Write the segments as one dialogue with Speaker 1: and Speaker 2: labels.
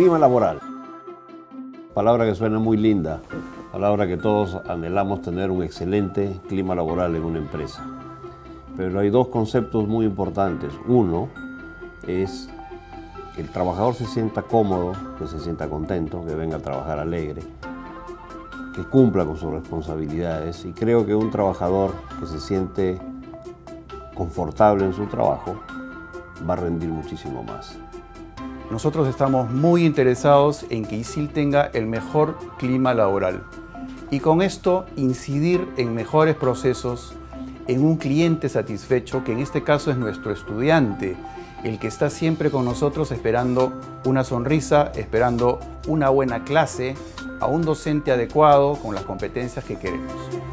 Speaker 1: clima laboral. Palabra que suena muy linda, palabra que todos anhelamos tener un excelente clima laboral en una empresa. Pero hay dos conceptos muy importantes. Uno es que el trabajador se sienta cómodo, que se sienta contento, que venga a trabajar alegre, que cumpla con sus responsabilidades. Y creo que un trabajador que se siente confortable en su trabajo va a rendir muchísimo más.
Speaker 2: Nosotros estamos muy interesados en que ISIL tenga el mejor clima laboral y con esto incidir en mejores procesos, en un cliente satisfecho, que en este caso es nuestro estudiante, el que está siempre con nosotros esperando una sonrisa, esperando una buena clase, a un docente adecuado con las competencias que queremos.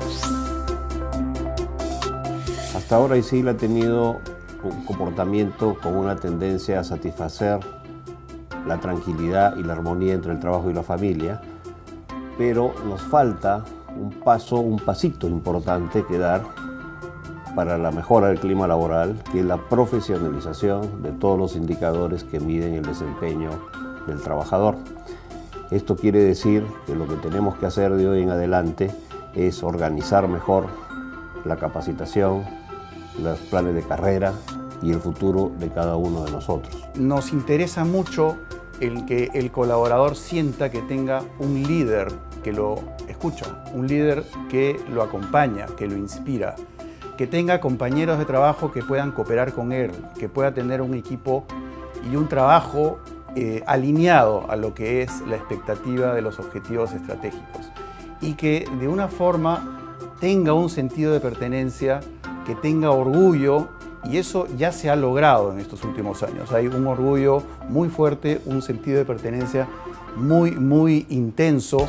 Speaker 1: Hasta ahora ISIL ha tenido un comportamiento con una tendencia a satisfacer la tranquilidad y la armonía entre el trabajo y la familia, pero nos falta un pasito importante que dar para la mejora del clima laboral, que es la profesionalización de todos los indicadores que miden el desempeño del trabajador. Esto quiere decir que lo que tenemos que hacer de hoy en adelante es organizar mejor la capacitación, los planes de carrera y el futuro de cada uno de nosotros.
Speaker 2: Nos interesa mucho el que el colaborador sienta que tenga un líder que lo escucha, un líder que lo acompaña, que lo inspira, que tenga compañeros de trabajo que puedan cooperar con él, que pueda tener un equipo y un trabajo alineado a lo que es la expectativa de los objetivos estratégicos y que de una forma tenga un sentido de pertenencia, que tenga orgullo, y eso ya se ha logrado en estos últimos años. Hay un orgullo muy fuerte, un sentido de pertenencia muy intenso.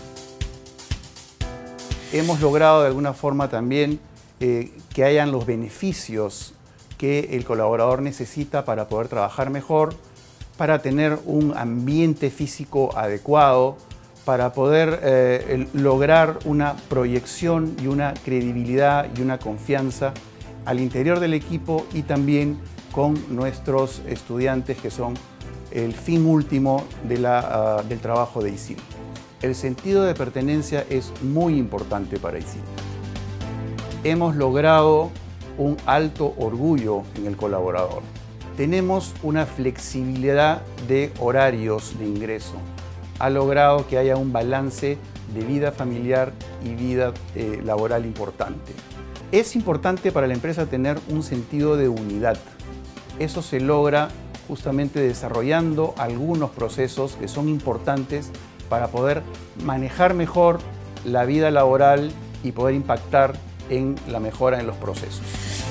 Speaker 2: Hemos logrado de alguna forma también que hayan los beneficios que el colaborador necesita para poder trabajar mejor, para tener un ambiente físico adecuado, para poder lograr una proyección y una credibilidad y una confianza al interior del equipo y también con nuestros estudiantes, que son el fin último del trabajo de ISIL. El sentido de pertenencia es muy importante para ISIL. Hemos logrado un alto orgullo en el colaborador. Tenemos una flexibilidad de horarios de ingreso. Ha logrado que haya un balance de vida familiar y vida laboral importante. Es importante para la empresa tener un sentido de unidad. Eso se logra justamente desarrollando algunos procesos que son importantes para poder manejar mejor la vida laboral y poder impactar en la mejora en los procesos.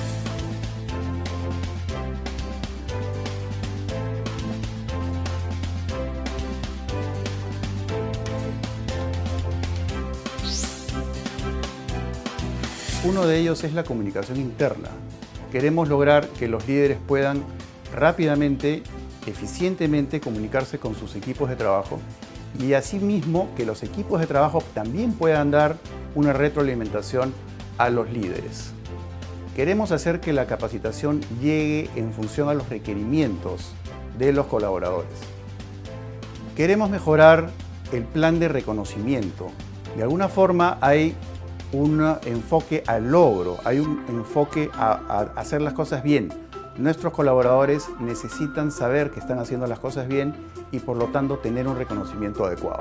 Speaker 2: Uno de ellos es la comunicación interna. Queremos lograr que los líderes puedan rápidamente, eficientemente comunicarse con sus equipos de trabajo y asimismo que los equipos de trabajo también puedan dar una retroalimentación a los líderes. Queremos hacer que la capacitación llegue en función a los requerimientos de los colaboradores. Queremos mejorar el plan de reconocimiento. De alguna forma hay un enfoque al logro, hay un enfoque a hacer las cosas bien. Nuestros colaboradores necesitan saber que están haciendo las cosas bien y por lo tanto tener un reconocimiento adecuado.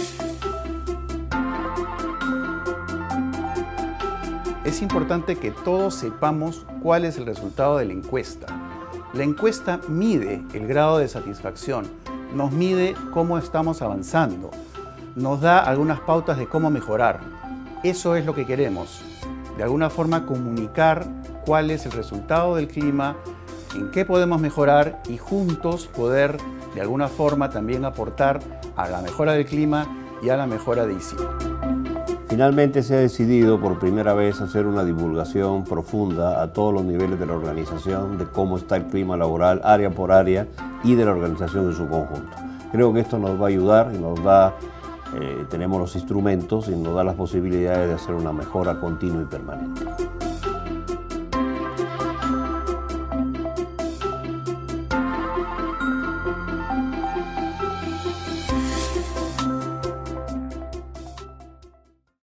Speaker 2: Es importante que todos sepamos cuál es el resultado de la encuesta. La encuesta mide el grado de satisfacción, nos mide cómo estamos avanzando, nos da algunas pautas de cómo mejorar. Eso es lo que queremos, de alguna forma comunicar cuál es el resultado del clima, en qué podemos mejorar y juntos poder de alguna forma también aportar a la mejora del clima y a la mejora de ISIL.
Speaker 1: Finalmente se ha decidido por primera vez hacer una divulgación profunda a todos los niveles de la organización de cómo está el clima laboral, área por área, y de la organización en su conjunto. Creo que esto nos va a ayudar y nos da tenemos los instrumentos y nos da las posibilidades de hacer una mejora continua y permanente.